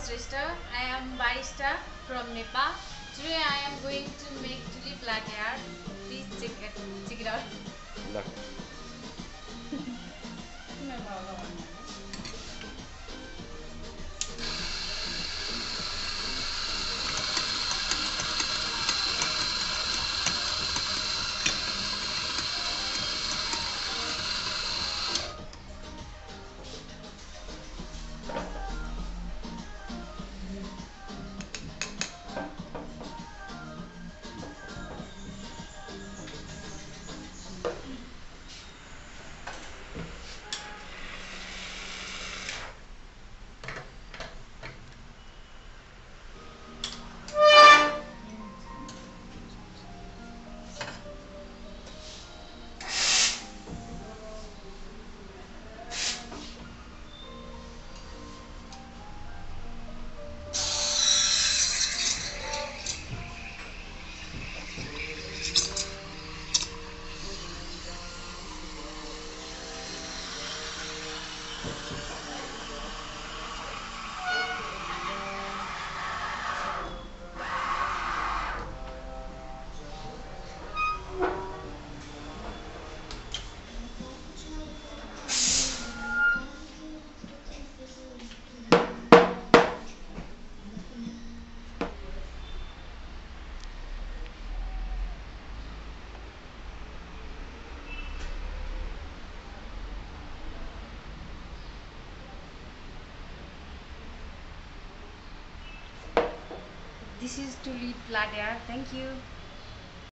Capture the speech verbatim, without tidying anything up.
Shrestha. I am barista from Nepal. Today I am going to make tulip latte art. Please check it, check it out. Look. This is tulip latte art. Thank you.